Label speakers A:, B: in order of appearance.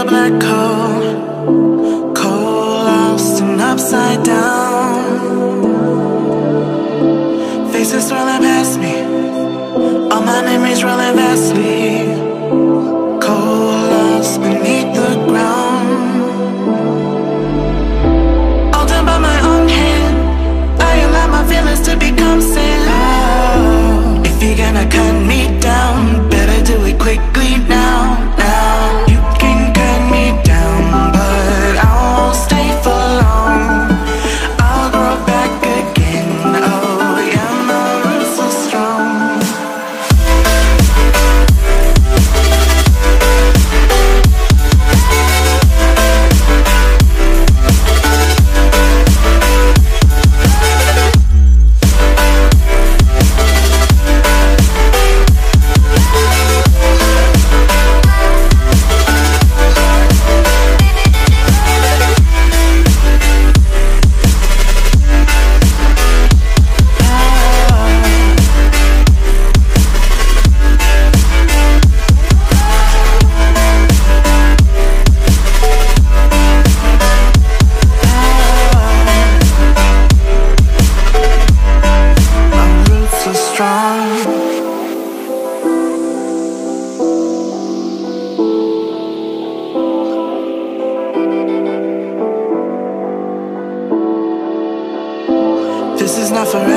A: a black hole, cold, lost and upside down. Faces swirling past me, all my memories rolling vastly, cold, lost beneath the ground. All done by my own hand, I allow my feelings to become sand. If you're gonna cut me down, better do it quickly now, now. You can cut me down, but I won't stay for long. I'll grow back again, oh yeah, my roots are strong. This is not forever.